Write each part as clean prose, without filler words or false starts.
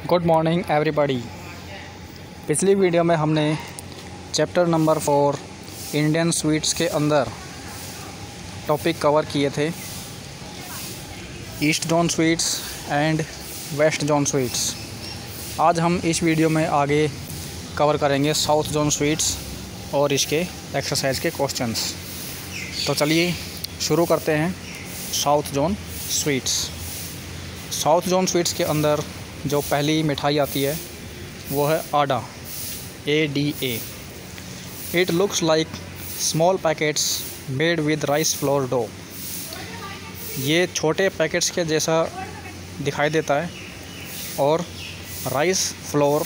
Good morning everybody. पिछली video में हमने चैप्टर नंबर 4 इंडियन स्वीट्स के अंदर टॉपिक कवर किए थे, east zone sweets and west zone sweets. आज हम इस वीडियो में आगे कवर करेंगे साउथ जोन स्वीट्स और इसके एक्सरसाइज के क्वेश्चंस। तो चलिए शुरू करते हैं south zone sweets. South zone sweets के अंदर जो पहली मिठाई आती है वो है ada, ADA। It looks like small packets made with rice flour dough. ये छोटे पैकेट्स के जैसा दिखाई देता है और राइस फ्लोर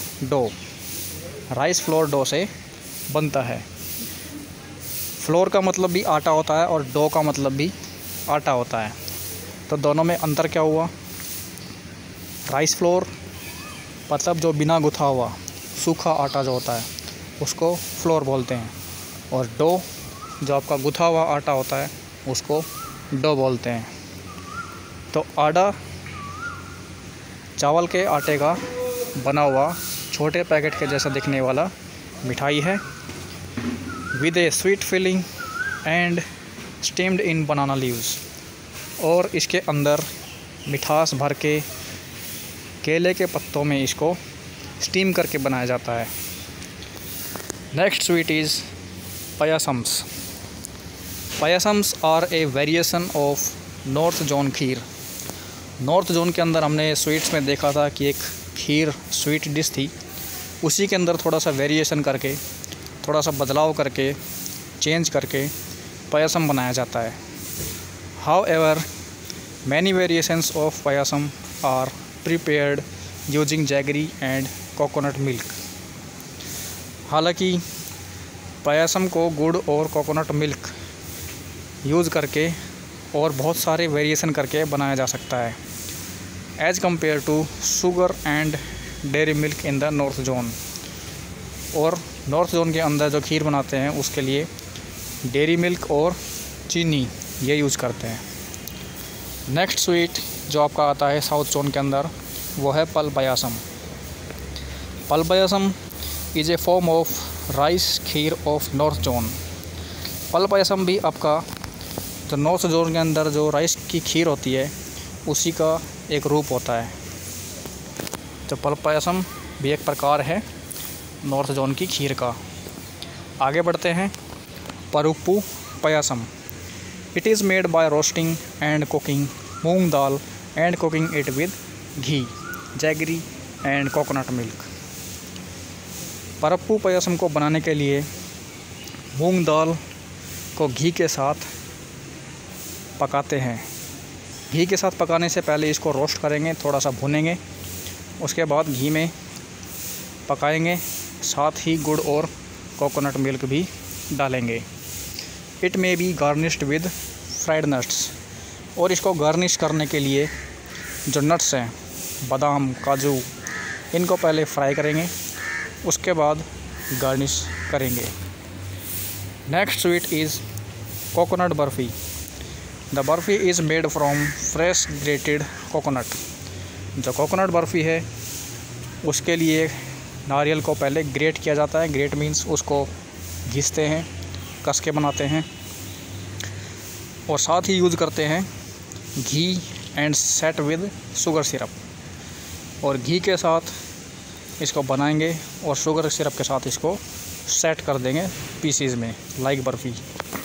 डो से बनता है। फ्लोर का मतलब भी आटा होता है और डो का मतलब भी आटा होता है। तो दोनों में अंतर क्या हुआ? राइस फ्लोर मतलब जो बिना गुथा हुआ सूखा आटा जो होता है उसको फ्लोर बोलते हैं, और डो जो आपका गुथा हुआ आटा होता है उसको डो बोलते हैं। तो आडा चावल के आटे का बना हुआ छोटे पैकेट के जैसा दिखने वाला मिठाई है, with a sweet filling and steamed in banana leaves. और इसके अंदर मिठास भर के केले के पत्तों में इसको स्टीम करके बनाया जाता है। Next sweet is payasams. Payasams are a variation of north zone kheer. North zone के अंदर हमने स्वीट्स में देखा था कि एक खीर स्वीट डिश थी, उसी के अंदर थोड़ा सा वेरिएशन करके, थोड़ा सा बदलाव करके, चेंज करके पायासम बनाया जाता है। However many variations of payasam are prepared using jaggery and coconut milk. हालांकि पायासम को गुड़ और कोकोनट मिल्क यूज़ करके और बहुत सारे वेरिएशन करके बनाया जा सकता है, as compare to sugar and dairy milk in the north zone. और नॉर्थ जोन के अंदर जो खीर बनाते हैं उसके लिए डेयरी मिल्क और चीनी ये यूज़ करते हैं। नेक्स्ट स्वीट जो आपका आता है साउथ जोन के अंदर वो है pal payasam. Pal payasam is a form of rice kheer of north zone. Pal payasam भी आपका जो नॉर्थ जोन के अंदर जो राइस की खीर होती है उसी का एक रूप होता है। तो पल पायासम भी एक प्रकार है नॉर्थ जोन की खीर का। आगे बढ़ते हैं parippu payasam. It is made by roasting and cooking moong dal and cooking it with ghee, jaggery and coconut milk. Parippu payasam को बनाने के लिए मूंग दाल को घी के साथ पकाते हैं। घी के साथ पकाने से पहले इसको रोस्ट करेंगे, थोड़ा सा भुनेंगे, उसके बाद घी में पकाएंगे, साथ ही गुड़ और कोकोनट मिल्क भी डालेंगे। It may be garnished with fried nuts. और इसको गार्निश करने के लिए जो नट्स हैं, बादाम, काजू, इनको पहले फ्राई करेंगे, उसके बाद गार्निश करेंगे। Next sweet is coconut barfi. The barfi is made from fresh grated coconut. जो कोकोनट बर्फ़ी है उसके लिए नारियल को पहले ग्रेट किया जाता है। ग्रेट मीन्स उसको घिसते हैं, कस के बनाते हैं, और साथ ही यूज़ करते हैं ghee and set with sugar syrup. और घी के साथ इसको बनाएंगे और शुगर सिरप के साथ इसको सेट कर देंगे पीसीज में, like barfi.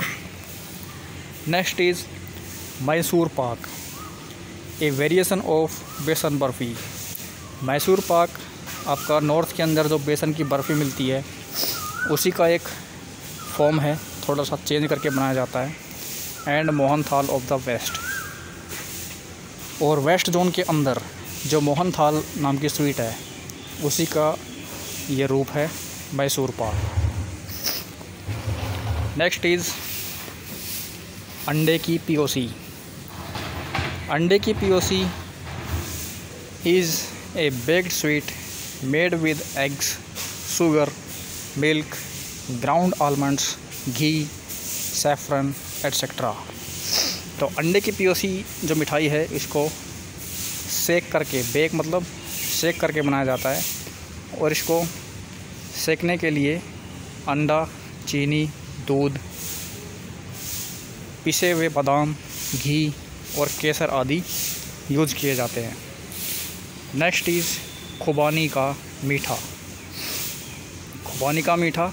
Next is Mysore pak, a variation of बेसन बर्फ़ी। मैसूर पाक आपका नॉर्थ के अंदर जो बेसन की बर्फ़ी मिलती है उसी का एक फॉर्म है, थोड़ा सा चेंज करके बनाया जाता है। And mohanthal of the west. और वेस्ट जोन के अंदर जो मोहन थाल नाम की स्वीट है उसी का ये रूप है मैसूर पाक। नेक्स्ट इज़ अंडे की POC। अंडे की POC is a baked sweet made with eggs, sugar, milk, ground almonds, ghee, saffron etcetera. तो अंडे की POC जो मिठाई है इसको सेक करके, बेक मतलब सेक करके बनाया जाता है। और इसको सेकने के लिए अंडा, चीनी, दूध, पिसे हुए बादाम, घी और केसर आदि यूज़ किए जाते हैं। नेक्स्ट इज़ खुबानी का मीठा। Khubani ka meetha,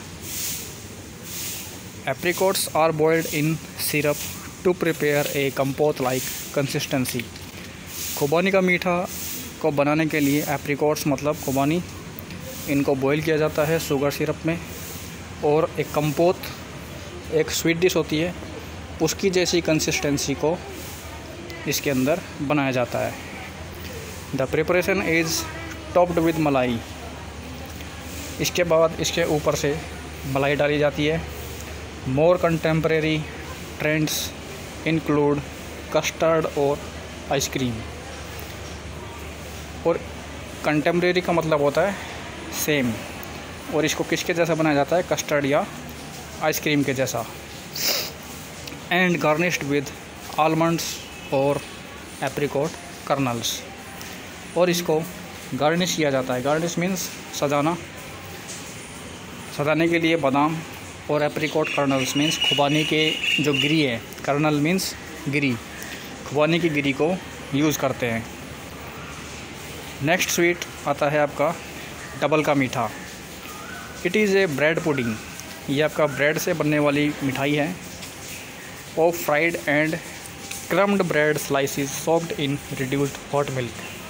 apricots are boiled in syrup to prepare a compote like consistency. Khubani ka meetha को बनाने के लिए एप्रिकॉट्स मतलब खुबानी, इनको बॉईल किया जाता है शुगर सिरप में, और एक कंपोत, एक स्वीट डिश होती है, उसकी जैसी कंसिस्टेंसी को इसके अंदर बनाया जाता है। The preparation is topped with malai. इसके बाद इसके ऊपर से मलाई डाली जाती है। More contemporary trends include custard और आइसक्रीम। और कंटेम्प्रेरी का मतलब होता है सेम, और इसको किसके जैसा बनाया जाता है, कस्टर्ड या आइसक्रीम के जैसा। एंड गार्निश्ड विद आलमंड्स और एप्रिकॉट कर्नल्स। और इसको गार्निश किया जाता है। गार्निश मीन्स सजाना, सजाने के लिए बादाम और एप्रिकॉट कर्नल्स मीन्स खुबानी के जो गिरी है, कर्नल मीन्स गिरी, खुबानी की गिरी को यूज़ करते हैं। नेक्स्ट स्वीट आता है आपका double ka meetha. It is a bread pudding. ये आपका ब्रेड से बनने वाली मिठाई है। Of fried and crumbed bread slices soaked in reduced hot milk.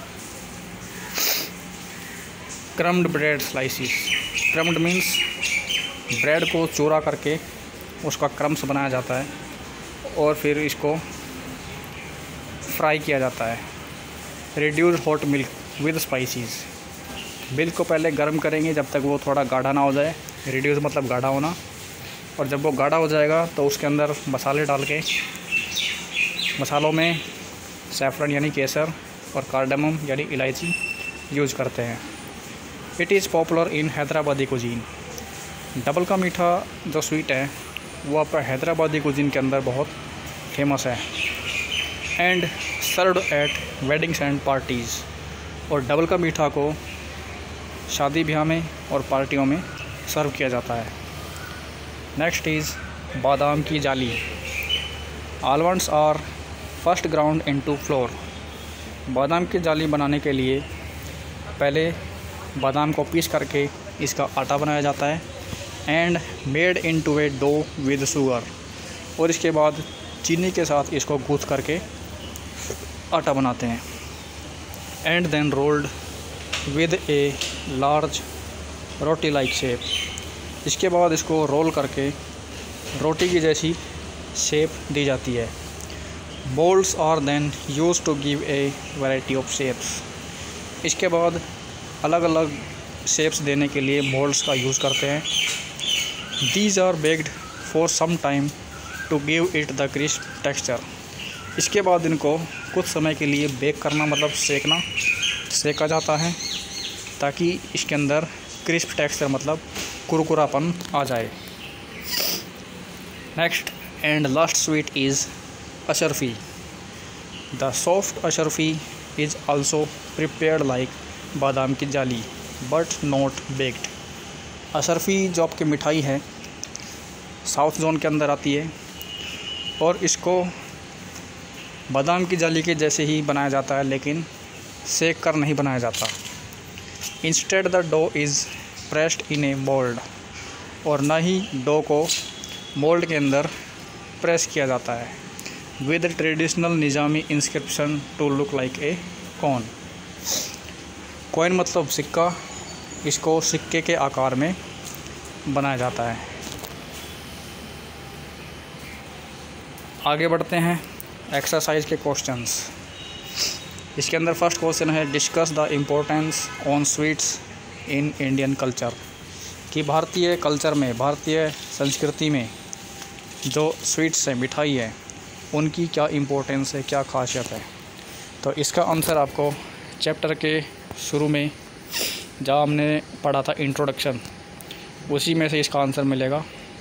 Crumbed bread slices, crumbed means bread को चूरा करके उसका क्रम्स बनाया जाता है और फिर इसको फ्राई किया जाता है। Reduced hot milk with spices. Milk को पहले गर्म करेंगे जब तक वो थोड़ा गाढ़ा ना हो जाए। रिड्यूस मतलब गाढ़ा होना। और जब वो गाढ़ा हो जाएगा तो उसके अंदर मसाले डाल के, मसालों में सैफरन यानी केसर और कार्डमम यानी इलायची यूज़ करते हैं। It is popular in Hyderabadi cuisine. Double ka meetha जो स्वीट है वो आपका हैदराबादी कुजीन के अंदर बहुत फेमस है। And served at weddings and parties. और डबल का मीठा को शादी ब्याह में और पार्टियों में सर्व किया जाता है। Next is badam ki jali. Almonds are first ground into flour. Badam ki जाली बनाने के लिए पहले बादाम को पीस करके इसका आटा बनाया जाता है। And made into a dough with sugar. और इसके बाद चीनी के साथ इसको गूँथ करके आटा बनाते हैं। And then rolled with a large roti like shape. इसके बाद इसको रोल करके रोटी की जैसी शेप दी जाती है। Moulds are then use to give a variety of shapes. इसके बाद अलग अलग शेप्स देने के लिए मोल्ड्स का यूज़ करते हैं। These are baked for some time to give it the crisp texture. इसके बाद इनको कुछ समय के लिए बेक करना मतलब सेका जाता है ताकि इसके अंदर क्रिस्प टेक्सचर मतलब कुरकुरापन आ जाए। Next and last sweet is ashrafi. The soft ashrafi is also prepared like badam ki जाली बट नॉट बेक्ड। अशरफी जो आपकी मिठाई है साउथ जोन के अंदर आती है और इसको बादाम की जाली के जैसे ही बनाया जाता है लेकिन सेक कर नहीं बनाया जाता। Instead the dough is pressed in a mould. और ना ही डो को मोल्ड के अंदर प्रेस किया जाता है। With traditional Nizami inscription to look like a coin. Coin मतलब सिक्का, इसको सिक्के के आकार में बनाया जाता है। आगे बढ़ते हैं एक्सरसाइज के क्वेश्चंस। इसके अंदर फर्स्ट क्वेश्चन है discuss the importance on sweets in Indian culture. कि भारतीय कल्चर में, भारतीय संस्कृति में जो स्वीट्स है, मिठाई है, उनकी क्या इम्पोर्टेंस है, क्या खासियत है। तो इसका आंसर आपको चैप्टर के शुरू में जहाँ हमने पढ़ा था इंट्रोडक्शन, उसी में से इसका आंसर मिलेगा।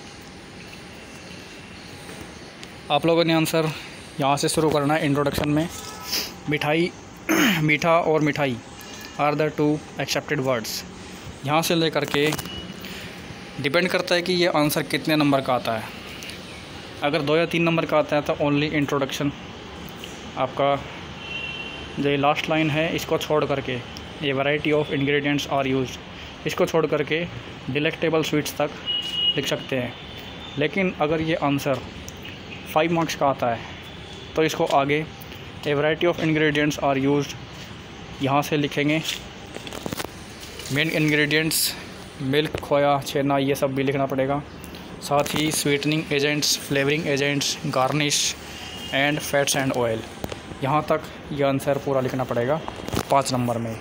आप लोगों ने आंसर यहाँ से शुरू करना है। इंट्रोडक्शन में मिठाई, मीठा और मिठाई आर द 2 एक्सेप्टेड वर्ड्स। यहाँ से लेकर के डिपेंड करता है कि ये आंसर कितने नंबर का आता है। अगर 2 या 3 नंबर का आता है तो ओनली इंट्रोडक्शन आपका जो लास्ट लाइन है इसको छोड़ करके, ये variety of ingredients are used, इसको छोड़ करके डिलेक्टेबल स्वीट्स तक लिख सकते हैं। लेकिन अगर ये आंसर 5 मार्क्स का आता है तो इसको आगे a variety of ingredients are used यहाँ से लिखेंगे। मेन इंग्रेडिएंट्स मिल्क, खोया, छेना, ये सब भी लिखना पड़ेगा। साथ ही sweetening agents, flavouring agents, garnish and fats and oil, यहाँ तक ये आंसर पूरा लिखना पड़ेगा 5 नंबर में।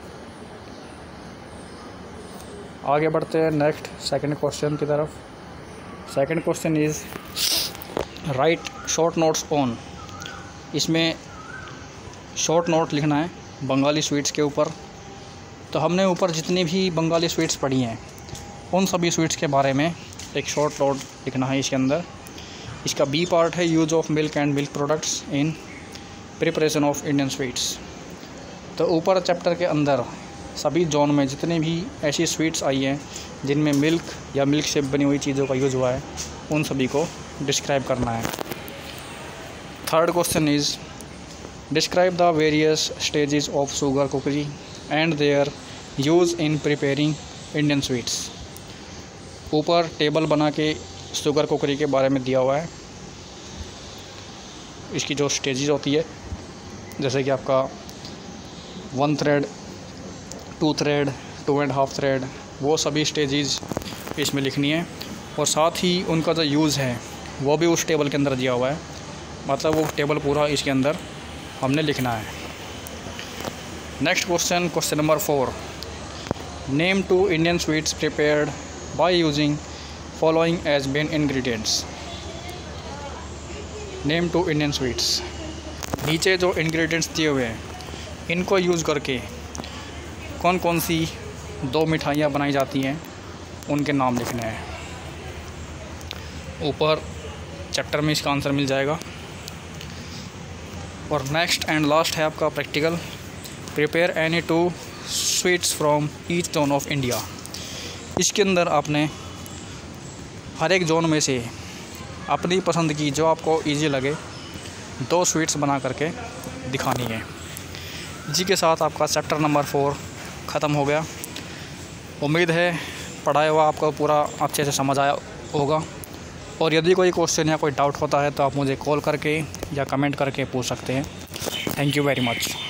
आगे बढ़ते हैं नेक्स्ट सेकंड क्वेश्चन की तरफ। Second question is write short notes on. इसमें शॉर्ट नोट लिखना है बंगाली स्वीट्स के ऊपर। तो हमने ऊपर जितनी भी बंगाली स्वीट्स पढ़ी हैं उन सभी स्वीट्स के बारे में एक शॉर्ट नोट लिखना है इसके अंदर। इसका बी पार्ट है use of milk and milk products in preparation of Indian sweets. तो ऊपर चैप्टर के अंदर सभी जोन में जितनी भी ऐसी स्वीट्स आई हैं जिनमें मिल्क या मिल्क से बनी हुई चीज़ों का यूज़ हुआ है उन सभी को डिस्क्राइब करना है। Third question is describe the various stages of sugar cookery and their use in preparing Indian sweets. ऊपर टेबल बना के शुगर कुकरी के बारे में दिया हुआ है। इसकी जो स्टेजेस होती है जैसे कि आपका 1 थ्रेड, 2 थ्रेड, 2.5 थ्रेड, वो सभी स्टेजेस इसमें लिखनी है। और साथ ही उनका जो यूज़ है वो भी उस टेबल के अंदर दिया हुआ है, मतलब वो टेबल पूरा इसके अंदर हमने लिखना है। Next question, question number 4, name 2 Indian sweets prepared by using following as main ingredients. Name 2 Indian sweets. नीचे जो इंग्रेडिएंट्स दिए हुए हैं इनको यूज़ करके कौन कौन सी 2 मिठाइयाँ बनाई जाती हैं उनके नाम लिखने हैं। ऊपर चैप्टर में इसका आंसर मिल जाएगा। और नेक्स्ट एंड लास्ट है आपका practical, prepare any 2 sweets from each zone of India. इसके अंदर आपने हर एक जोन में से अपनी पसंद की जो आपको इजी लगे 2 स्वीट्स बना करके दिखानी है। इसी के साथ आपका चैप्टर नंबर 4 ख़त्म हो गया। उम्मीद है पढ़ाया हुआ आपको पूरा अच्छे से समझ आया होगा। और यदि कोई क्वेश्चन या कोई डाउट होता है तो आप मुझे कॉल करके या कमेंट करके पूछ सकते हैं। Thank you very much.